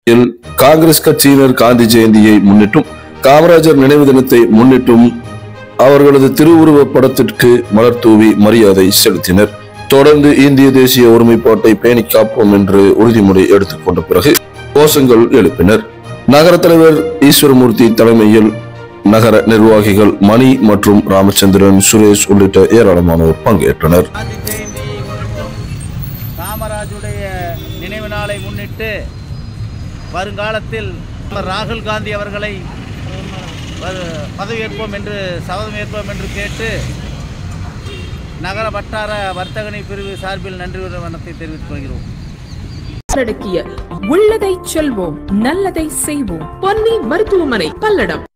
காங்கிரஸ் கட்சியினர் காந்தி ஜெயந்தியை முன்னிட்டும் காமராஜர் நினைவு தினத்தை முன்னிட்டும் அவர்களது திருவுருவ படத்திற்கு மலர் தூவி மரியாதை செலுத்தினர். தொடர்ந்து இந்திய தேசிய ஒருமைப்பாட்டை பேணி காப்போம் என்று உறுதிமொழி எடுத்துக்கொண்ட பிறகு கோஷங்கள் எழுப்பினர். நகர தலைவர் ஈஸ்வரமூர்த்தி தலைமையில் நகர நிர்வாகிகள் மணி மற்றும் ராமச்சந்திரன், சுரேஷ் உள்ளிட்ட ஏராளமானோர் பங்கேற்றனர். காமராஜுடைய நினைவு நாளை முன்னிட்டு வருங்காலத்தில் ராகுல் காந்தி அவர்களை பதவியேற்போம் என்று சபதம் ஏற்போம் என்று கேட்டு நகர வட்டார வர்த்தகனை பிரிவு சார்பில் நன்றி வணக்கத்தை தெரிவித்துக் கொள்கிறோம். உள்ளதை செல்வோம், நல்லதை செய்வோம். பொன்னி மருத்துவமனை, பல்லடம்.